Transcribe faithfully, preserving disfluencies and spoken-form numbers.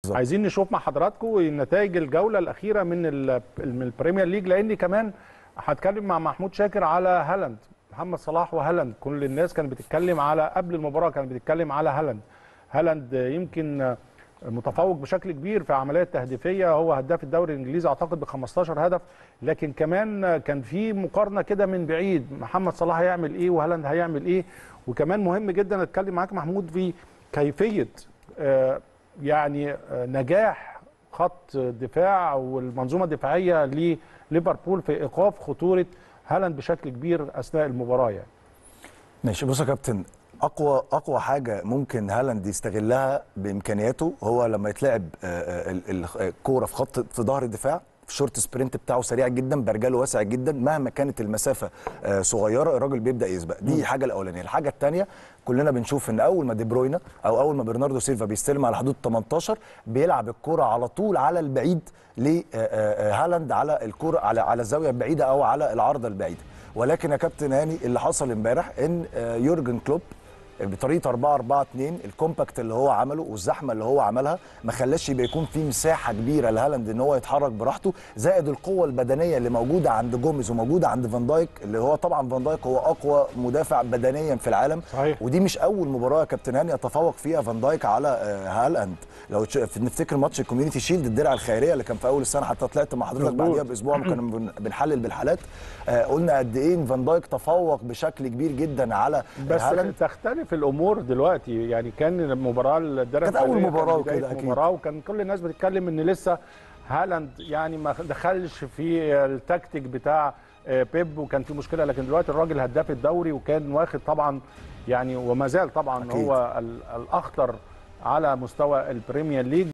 بالظبط. عايزين نشوف مع حضراتكم نتائج الجوله الاخيره من من البريمير ليج، لاني كمان هتكلم مع محمود شاكر على هالاند، محمد صلاح وهالاند. كل الناس كانت بتتكلم على قبل المباراه كانت بتتكلم على هالاند. هالاند يمكن متفوق بشكل كبير في عمليات تهديفيه، هو هداف الدوري الانجليزي اعتقد ب خمستاشر هدف، لكن كمان كان في مقارنه كده من بعيد، محمد صلاح هيعمل ايه وهالاند هيعمل ايه. وكمان مهم جدا اتكلم معاك محمود في كيفيه آه يعني آه نجاح خط دفاع والمنظومه الدفاعيه لليفربول في ايقاف خطوره هالاند بشكل كبير اثناء المباراه يعني. ماشي، بص يا كابتن، اقوى اقوى حاجه ممكن هالاند يستغلها بامكانياته هو لما يتلعب الكوره في خط في ظهر الدفاع، في الشورت سبرنت بتاعه سريع جدا، برجله واسع جدا، مهما كانت المسافه صغيره الراجل بيبدا يسبق. دي الحاجه الاولانيه. الحاجه الثانيه، كلنا بنشوف ان اول ما دي بروينا او اول ما برناردو سيلفا بيستلم على حدود تمنتاشر بيلعب الكوره على طول على البعيد لهالاند، على الكوره على على الزاويه البعيده او على العارضه البعيده. ولكن يا كابتن هاني اللي حصل امبارح ان يورجن كلوب بطريقه أربعة أربعة اتنين الكومباكت اللي هو عمله والزحمه اللي هو عملها ما خلاش يبقى يكون في مساحه كبيره لهالاند ان هو يتحرك براحته، زائد القوه البدنيه اللي موجوده عند جوميز وموجوده عند فان دايك، اللي هو طبعا فان دايك هو اقوى مدافع بدنيا في العالم. صحيح. ودي مش اول مباراه يا كابتن هاني يتفوق فيها فان دايك على هالاند. لو نفتكر ماتش الكوميونتي شيلد الدرع الخيريه اللي كان في اول السنه، حتى طلعت مع حضرتك بعديها باسبوع كنا بنحلل بالحالات، قلنا قد ايه فان دايك تفوق بشكل كبير جدا على بس هالاند. تختلف الامور دلوقتي، يعني كان المباراه الدرع كانت اول مباراه وكده اكيد مباراه، وكان كل الناس بتتكلم ان لسه هالاند يعني ما دخلش في التكتيك بتاع بيب وكان في مشكله، لكن دلوقتي الراجل هداف الدوري وكان واخد طبعا يعني وما زال طبعا أكيد. هو الاخطر على مستوى البريمير ليج.